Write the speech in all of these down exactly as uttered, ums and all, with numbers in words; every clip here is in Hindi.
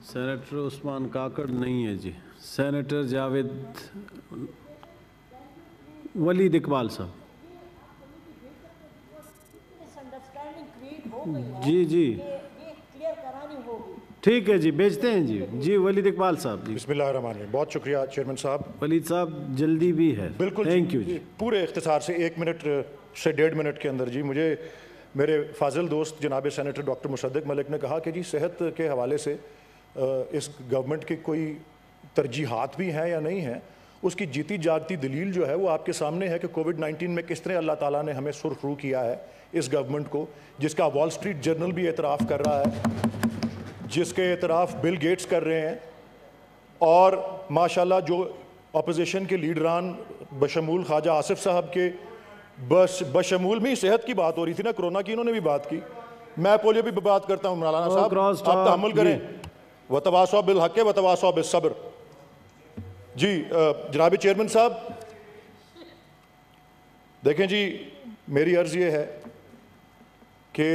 सेनेटर उस्मान काकड़ नहीं है जी। सेनेटर जावेद वलीद इकबाल साहब। जी जी ठीक है जी, भेजते हैं जी। जी वलीद इकबाल साहब जी। बिस्मिल्लाहिर्रहमानिर्रहीम। बहुत शुक्रिया चेयरमैन साहब। वलीद साहब जल्दी भी है। बिल्कुल, थैंक यू जी। पूरे इख्तिसार से एक मिनट से डेढ़ मिनट के अंदर जी। मुझे मेरे फाजिल दोस्त जनाब सेनेटर डॉक्टर मुसद्दिक मलिक ने कहा कि जी सेहत के हवाले से इस गवर्नमेंट की कोई तरजीहात भी हैं या नहीं हैं। उसकी जीती जागती दलील जो है वो आपके सामने है कि कोविड नाइन्टीन में किस तरह अल्लाह ताला ने हमें सुरखरू किया है इस गवर्नमेंट को, जिसका वॉल स्ट्रीट जर्नल भी एतराफ़ कर रहा है, जिसके एतराफ़ बिल गेट्स कर रहे हैं, और माशाल्लाह जो अपोजिशन के लीडरान बशमूल ख्वाजा आसिफ साहब के बस बशमूल में सेहत की बात हो रही थी ना, कोरोना की इन्होंने भी बात की। मैं पोलियो भी बात करता हूँ मौलाना साहब, आप तहम्मुल करें। व तवासौ बिल हक़ व तवासौ बिस सब्र। जी जनाब चेयरमैन साहब देखें जी, मेरी अर्ज़ ये है कि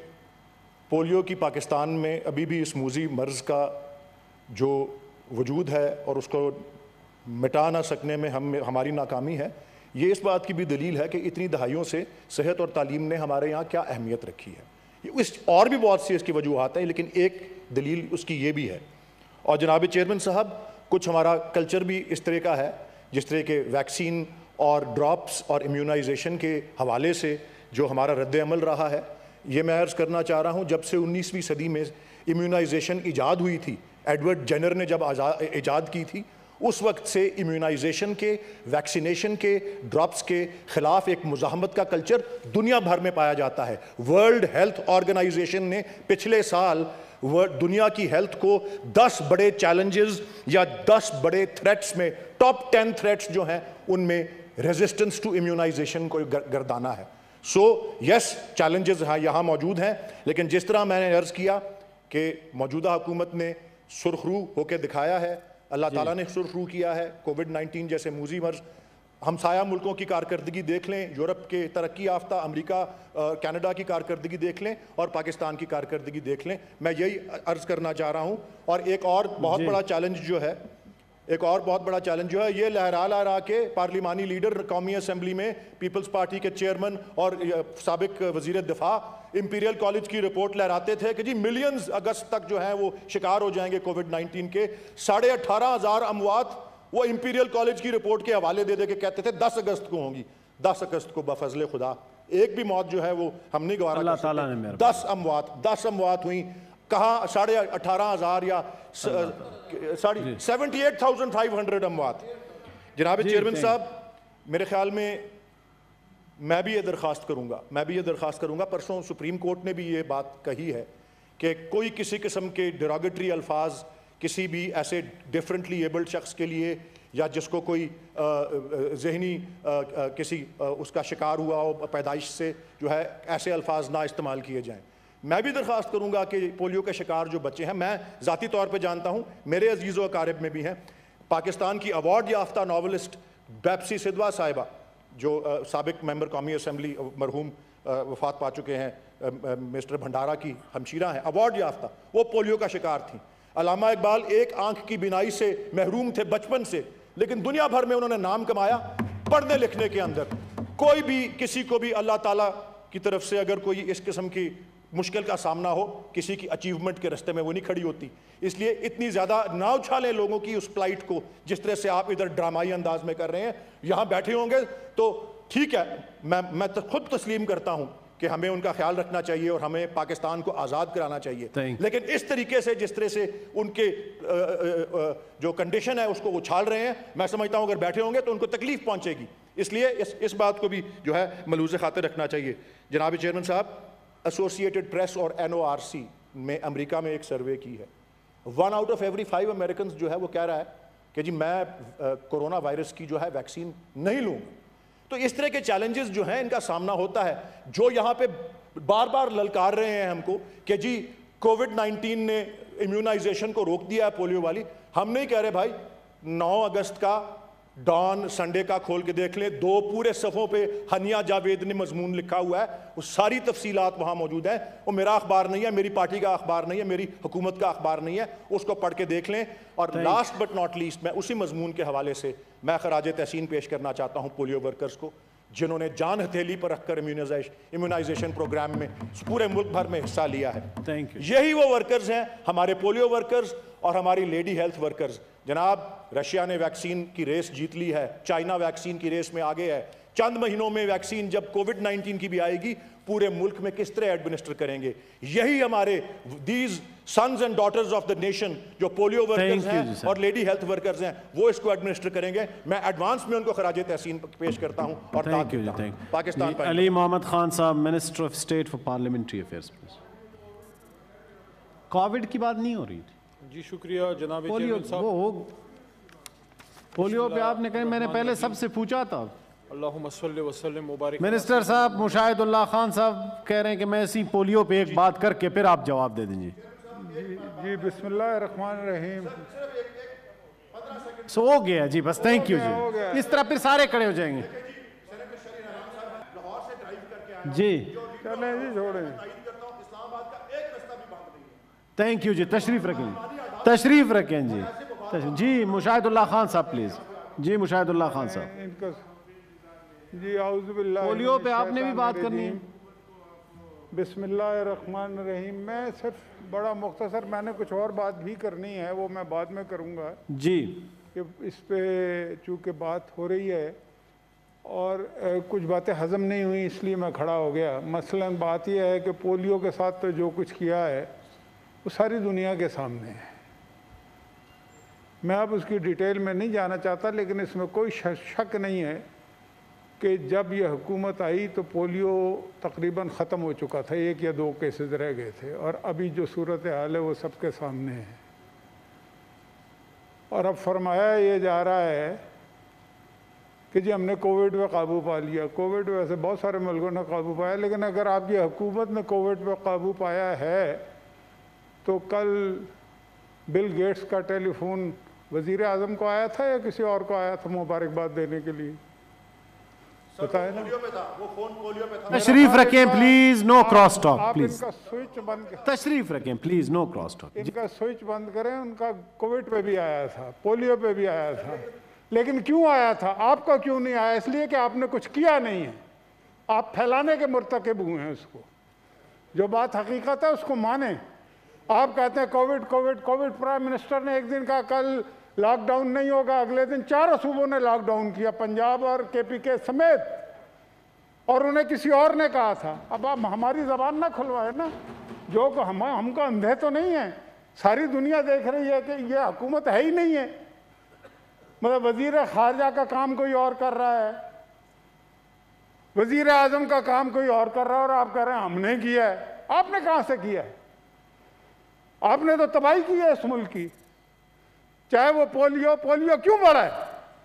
पोलियो की पाकिस्तान में अभी भी इस मूजी मर्ज़ का जो वजूद है और उसको मिटा ना सकने में हम हमारी नाकामी है, ये इस बात की भी दलील है कि इतनी दहाइयों से सेहत और तालीम ने हमारे यहाँ क्या अहमियत रखी है। इस और भी बहुत सी इसकी वजूहात हैं, लेकिन एक दलील उसकी ये भी है। और जनाब चेयरमैन साहब, कुछ हमारा कल्चर भी इस तरह का है, जिस तरह के वैक्सीन और ड्रॉप्स और इम्यूनाइजेशन के हवाले से जो हमारा रद्द अमल रहा है, ये मैं अर्ज़ करना चाह रहा हूँ। जब से उन्नीसवीं सदी में इम्यूनाइजेशन ईजाद हुई थी, एडवर्ड जेनर ने जब ईजाद की थी, उस वक्त से इम्यूनाइजेशन के, वैक्सीनेशन के, ड्रॉप्स के ख़िलाफ़ एक मुज़ाहमत का कल्चर दुनिया भर में पाया जाता है। वर्ल्ड हेल्थ ऑर्गेनाइजेशन ने पिछले साल दुनिया की हेल्थ को दस बड़े चैलेंजेस या दस बड़े थ्रेट्स में, टॉप टेन थ्रेट्स जो हैं उनमें रेजिस्टेंस टू इम्यूनाइजेशन को गर्दाना है। सो यस, चैलेंजेस हाँ यहाँ मौजूद हैं, लेकिन जिस तरह मैंने अर्ज़ किया कि मौजूदा हुकूमत ने सुरखरू होकर दिखाया है, अल्लाह ताला ने सुरखरू किया है। कोविड नाइन्टीन जैसे मूजी मर्ज हमसाया मुल्कों की कारकर्दगी देख लें, यूरोप के तरक्की याफ्ता अमेरिका, कनाडा की कारकर्दगी देख लें और पाकिस्तान की कारकर्दगी देख लें। मैं यही अर्ज़ करना चाह रहा हूँ। और एक और बहुत बड़ा चैलेंज जो है एक और बहुत बड़ा चैलेंज जो है ये लहरा लहरा के पार्लिमानी लीडर कौमी असम्बली में पीपल्स पार्टी के चेयरमैन और साबिक वज़ीर दिफा इंपीरियल कॉलेज की रिपोर्ट लहराते थे कि जी मिलियंस अगस्त तक जो है वो शिकार हो जाएंगे कोविड नाइन्टीन के। साढ़े अठारह हज़ार अमवात वो इंपीरियल कॉलेज की रिपोर्ट के हवाले दे दे के कहते थे दस अगस्त को होंगी। दस अगस्त को बफजले खुदा एक भी मौत जो है वो हम नहीं गवारा कर सकते। दस अमवात दस अमवात हुई। कहाँ साढ़े अठारह हज़ार या साढ़े seventy eight thousand five hundred अमवात। जनाब चेयरमैन साहब, मेरे ख्याल में मैं भी ये दरख्वास्त करूँगा मैं भी ये दरख्वास्त करूँगा परसों सुप्रीम कोर्ट ने भी ये बात कही है कि कोई किसी किस्म के डेरोगेटरी अल्फाज किसी भी ऐसे डिफरेंटली एबल्ड शख्स के लिए या जिसको कोई जहनी किसी आ, उसका शिकार हुआ हो पैदाइश से, जो है ऐसे अल्फाज ना इस्तेमाल किए जाएँ। मैं भी दरख्वास्त करूँगा कि पोलियो के शिकार जो बच्चे हैं, मैं ज़ाती तौर पे जानता हूँ, मेरे अजीज़ व अकारिब में भी हैं, पाकिस्तान की अवार्ड याफ्ता नावलिस्ट बैप्सी सिद्धवा साहिबा जो साबिक मेंबर कौमी असम्बली मरहूम वफात पा चुके हैं, मिस्टर भंडारा की हमशीरा हैं, अवार्ड याफ्ता, वो पोलियो का शिकार थी। अल्लामा इकबाल एक आंख की बिनाई से महरूम थे बचपन से, लेकिन दुनिया भर में उन्होंने नाम कमाया पढ़ने लिखने के अंदर। कोई भी किसी को भी अल्लाह ताला की तरफ से अगर कोई इस किस्म की मुश्किल का सामना हो, किसी की अचीवमेंट के रास्ते में वो नहीं खड़ी होती। इसलिए इतनी ज़्यादा ना उछालें लोगों की उस फ्लाइट को जिस तरह से आप इधर ड्रामाई अंदाज में कर रहे हैं। यहाँ बैठे होंगे तो ठीक है, मैं मैं तो खुद तस्लीम करता हूँ कि हमें उनका ख्याल रखना चाहिए और हमें पाकिस्तान को आज़ाद कराना चाहिए, लेकिन इस तरीके से जिस तरह से उनके जो कंडीशन है उसको उछाल रहे हैं, मैं समझता हूँ अगर बैठे होंगे तो उनको तकलीफ पहुँचेगी। इसलिए इस इस बात को भी जो है मलूज़ खातिर रखना चाहिए। जनाब चेयरमैन साहब, एसोसिएटेड प्रेस और एन ओ आर सी में अमेरिका में एक सर्वे की है, one out of every five American जो है वो कह रहा है कि जी मैं कोरोना वायरस की जो है वैक्सीन नहीं लूँगा। तो इस तरह के चैलेंजेस जो हैं इनका सामना होता है। जो यहाँ पे बार बार ललकार रहे हैं हमको कि जी कोविड नाइन्टीन ने इम्यूनाइजेशन को रोक दिया है पोलियो वाली, हम नहीं कह रहे भाई नौ अगस्त का डॉन संडे का खोल के देख ले, दो पूरे सफ़ों पे हनिया जावेद ने मजमून लिखा हुआ है, वो सारी तफसीलात वहाँ मौजूद है। वो मेरा अखबार नहीं है, मेरी पार्टी का अखबार नहीं है, मेरी हुकूमत का अखबार नहीं है, उसको पढ़ के देख लें। और लास्ट बट नॉट लीस्ट, मैं उसी मजमून के हवाले से मैं खराज तहसीन पेश करना चाहता हूँ पोलियो वर्कर्स को, जिन्होंने जान हथेली पर रखकर इम्यूनाइजेशन प्रोग्राम में पूरे मुल्क भर में हिस्सा लिया है। Thank you. यही वो वर्कर्स हैं, हमारे पोलियो वर्कर्स और हमारी लेडी हेल्थ वर्कर्स। जनाब, रशिया ने वैक्सीन की रेस जीत ली है, चाइना वैक्सीन की रेस में आगे है। चंद महीनों में वैक्सीन जब कोविड नाइन्टीन की भी आएगी, पूरे मुल्क में किस तरह एडमिनिस्टर करेंगे? यही हमारे these sons and daughters of the nation जो पोलियो वर्कर्स हैं और लेडी हेल्थ वर्कर्स हैं, वो इसको एडमिनिस्टर करेंगे। मैं एडवांस में उनको खराज तहसीन पेश करता हूं और thank you thank Pakistan. Ali Mohammad Khan साहब, minister of state for parliamentary affairs. Please. COVID की बात नहीं हो रही थी जी, शुक्रिया जनाब पोलियो वो पोलियो पे आपने कहा, मैंने पहले सबसे पूछा था। अल्लाहुम्मा सल्ली व सल्लिम मुबारक। मिनिस्टर साहब, मुशाहिदुल्लाह खान साहब कह रहे हैं कि मैं इसी पोलियो पे एक बात करके फिर आप जवाब दे दीजिए। जी जी, बिस्मिल्लाहिर्रहमानिर्रहीम। सो हो गया जी, बस थैंक यू जी। इस तरह फिर सारे खड़े हो जाएंगे जी। चलें जी, छोड़ें। थैंक यू जी, तशरीफ रखें, तशरीफ रखें जी। जी मुशाहिदुल्लाह खान साहब प्लीज। जी मुशाहिदुल्लाह खान साहब। इनका जी, आउज़ु बिल्लाहि पोलियो पे आपने भी बात करनी है। बिस्मिल्लाहिर्रहमानिर्रहीम। मैं सिर्फ बड़ा मुख्तसर, मैंने कुछ और बात भी करनी है, वो मैं बाद में करूँगा जी। कि इस पे चूँकि बात हो रही है और ए, कुछ बातें हजम नहीं हुई, इसलिए मैं खड़ा हो गया। मसलन बात यह है कि पोलियो के साथ तो जो कुछ किया है वो सारी दुनिया के सामने है। मैं अब उसकी डिटेल में नहीं जाना चाहता, लेकिन इसमें कोई शक नहीं है कि जब यह हुकूमत आई तो पोलियो तकरीबन ख़त्म हो चुका था, एक या दो केसेस रह गए थे, और अभी जो सूरत हाल है वो सबके सामने है। और अब फरमाया ये जा रहा है कि जी हमने कोविड पे काबू पा लिया। कोविड पे वैसे बहुत सारे मुल्कों ने काबू पाया, लेकिन अगर आपकी हुकूमत ने कोविड पे काबू पाया है तो कल बिल गेट्स का टेलीफोन वज़ीर आज़म को आया था या किसी और को आया था मुबारकबाद देने के लिए? बताया ना, वो फोन पोलियो पे था। तशरीफ रखें please, no cross talk please. इनका स्विच बंद करें, तशरीफ रखें प्लीज, नो क्रॉस टॉक। इनका स्विच बंद करें। उनका कोविड पे भी आया था, पोलियो पे भी आया था, लेकिन क्यों आया था? आपका क्यों नहीं आया? इसलिए कि आपने कुछ किया नहीं है, आप फैलाने के मुर्तकिब हुए हैं। उसको जो बात हकीकत है उसको माने। आप कहते हैं COVID COVID COVID. Prime minister ने एक दिन कहा कल लॉकडाउन नहीं होगा, अगले दिन चारों सूबों ने लॉकडाउन किया, पंजाब और केपी के समेत, और उन्हें किसी और ने कहा था। अब आप हमारी जबान ना खुलवाए ना, जो हम हमको अंधे तो नहीं है, सारी दुनिया देख रही है कि ये हुकूमत है ही नहीं है। मतलब वजीर खारजा का काम कोई और कर रहा है, वजीर आजम का काम कोई और कर रहा है, और आप कह रहे हैं हमने किया है। आपने कहाँ से किया है? आपने तो तबाही की है इस मुल्क की। चाहे वो पोलियो पोलियो क्यों बढ़ा है,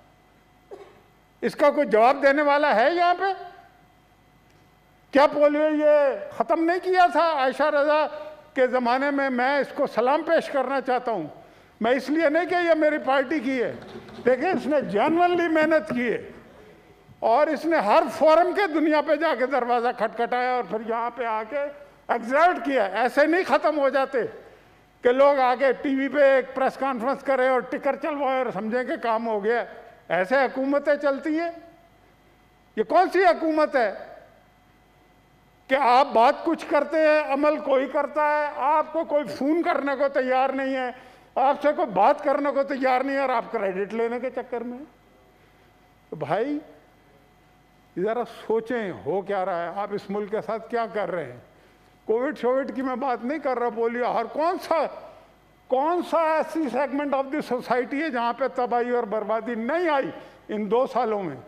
इसका कोई जवाब देने वाला है यहाँ पे? क्या पोलियो ये ख़त्म नहीं किया था आयशा रजा के ज़माने में? मैं इसको सलाम पेश करना चाहता हूँ। मैं इसलिए नहीं कि ये मेरी पार्टी की है, देखिए इसने जेन्युइनली मेहनत की है, और इसने हर फोरम के दुनिया पे जाके दरवाज़ा खटखटाया और फिर यहाँ पे आके एग्जर्ट किया। ऐसे नहीं ख़त्म हो जाते कि लोग आके टीवी पे एक प्रेस कॉन्फ्रेंस करें और टिकर चलवाए और समझें कि काम हो गया। ऐसे हुकूमतें चलती है? ये कौन सी हुकूमत है कि आप बात कुछ करते हैं, अमल कोई करता है? आपको कोई फ़ोन करने को तैयार नहीं है, आपसे कोई बात करने को तैयार नहीं है, और आप क्रेडिट लेने के चक्कर में। तो भाई ज़रा सोचें हो क्या रहा है, आप इस मुल्क के साथ क्या कर रहे हैं। कोविड शोविड की मैं बात नहीं कर रहा, पोलियो, हर कौन सा कौन सा ऐसी सेगमेंट ऑफ द सोसाइटी है जहाँ पे तबाही और बर्बादी नहीं आई इन दो सालों में?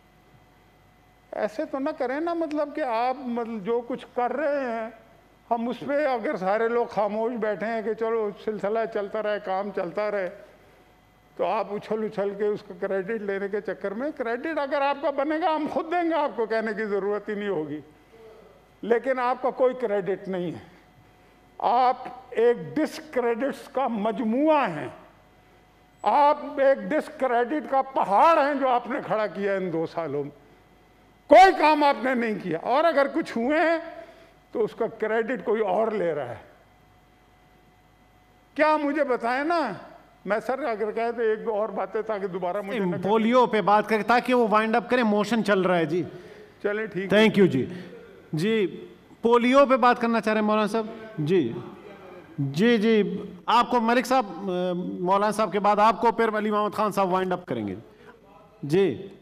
ऐसे तो ना करें ना, मतलब कि आप मतलब जो कुछ कर रहे हैं हम उस पर अगर सारे लोग खामोश बैठे हैं कि चलो सिलसिला चलता रहे, काम चलता रहे, तो आप उछल उछल के उसका क्रेडिट लेने के चक्कर में, क्रेडिट अगर आपका बनेगा हम खुद देंगे, आपको कहने की ज़रूरत ही नहीं होगी, लेकिन आपका कोई क्रेडिट नहीं है। आप एक डिसक्रेडिट्स का मजमुआ हैं। आप एक डिस्क्रेडिट का पहाड़ हैं जो आपने खड़ा किया इन दो सालों में। कोई काम आपने नहीं किया, और अगर कुछ हुए हैं तो उसका क्रेडिट कोई और ले रहा है। क्या मुझे बताएं ना, मैं सर अगर कहे तो एक दो और बातें ताकि दोबारा मुझे न पोलियो पे बात करें ताकि वो वाइंड अप करें, मोशन चल रहा है जी। चले ठीक, थैंक यू जी। जी पोलियो पे बात करना चाह रहे हैं मौलाना साहब? जी जी जी आपको मलिक साहब, मौलाना साहब के बाद आपको फिर अली मोहम्मद खान साहब वाइंड अप करेंगे जी।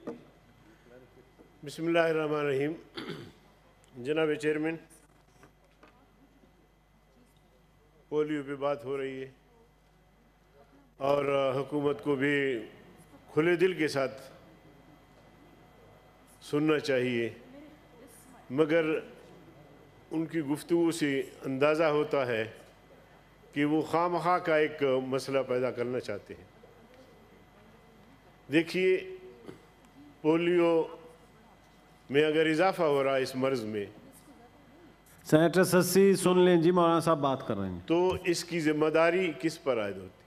बिस्मिल्लाहिर्रहमानिर्रहीम। जनाब चेयरमैन, पोलियो पे बात हो रही है और हुकूमत को भी खुले दिल के साथ सुनना चाहिए, मगर उनकी गुफ्तगू से अंदाज़ा होता है कि वो खामखा का एक मसला पैदा करना चाहते हैं। देखिए, पोलियो में अगर इजाफा हो रहा है इस मर्ज़ में, सेनेटर सस्सी सुन लें जी, मौलाना साहब बात कर रहे हैं, तो इसकी जिम्मेदारी किस पर आयद होती है?